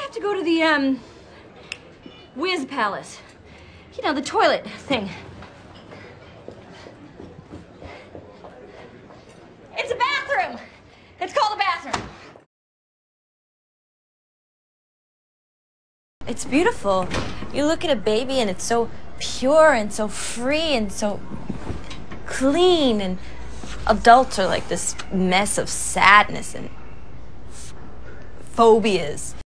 have to go to the, Whiz Palace. You know, the toilet thing. It's a bathroom! It's called a bathroom. It's beautiful. You look at a baby and it's so pure and so free and so clean, and adults are like this mess of sadness and phobias.